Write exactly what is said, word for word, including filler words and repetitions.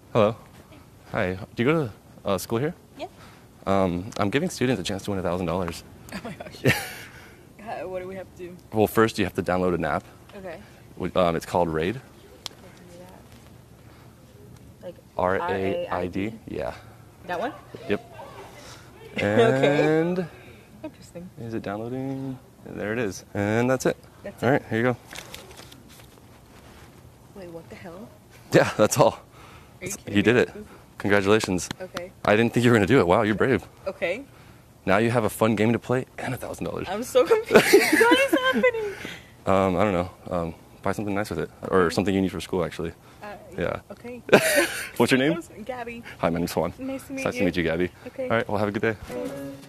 Hello. Hi. Do you go to uh, school here? Yeah. Um, I'm giving students a chance to win a thousand dollars. Oh my gosh. How, what do we have to do? Well, first you have to download an app. Okay. Which, Um, it's called Raid. How do we do that? Like R A I D. Yeah. That one? Yep. Okay. And Interesting. is it downloading? There it is. And that's it. That's all it. right. Here you go. Wait, what the hell? Yeah, that's all. Are you kidding You did me? it. Congratulations. Okay. I didn't think you were going to do it. Wow, you're brave. Okay. Now you have a fun game to play and a thousand dollars. I'm so confused. What is happening? Um, I don't know. Um, buy something nice with it, or something you need for school, actually. Uh, Yeah. Okay. What's your name? Gabby. Hi, my name's Juan. Nice to meet Nice you. to meet you, Gabby. Okay. All right. Well, have a good day. Thanks.